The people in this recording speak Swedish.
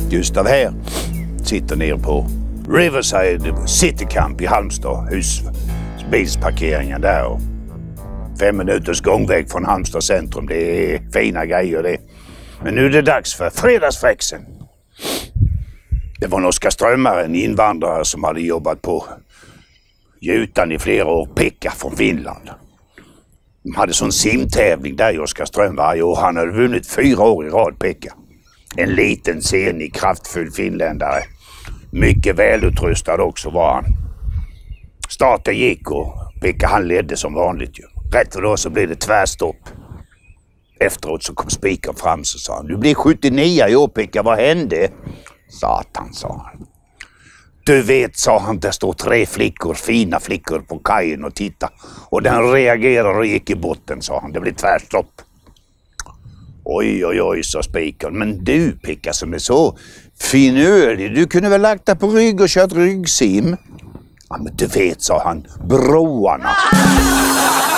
Gustav här sitter nere på Riverside City Camp i Halmstad, husbilsparkeringen där. Och 5 minuters gångväg från Halmstad centrum. Det är fina grejer det. Men nu är det dags för fredagsfräxen. Det var en Oskarströmmare, en invandrare som hade jobbat på Gjutan i flera år, Pekka från Finland. De hade sån simtävling där i Oskarström varje år. Han hade vunnit 4 år i rad, Pekka. En liten, senig, kraftfull finländare. Mycket välutrustad också var han. Starten gick och Pekka han ledde som vanligt ju. Rätt för då så blev det tvärstopp. Efteråt så kom spiken fram så sa han: "Du blir 79 i år, Pekka, vad hände?" "Satan", sa han. "Du vet", sa han, "det står 3 flickor, fina flickor på kajen och titta. Och den reagerar och gick i botten", sa han. "Det blir tvärstopp." "Oj, oj, oj", sa spiken. "Men du, Pekka, som är så finödig, du kunde väl lagt dig på rygg och kört ryggsim?" "Ja, men du vet", sa han, "broarna."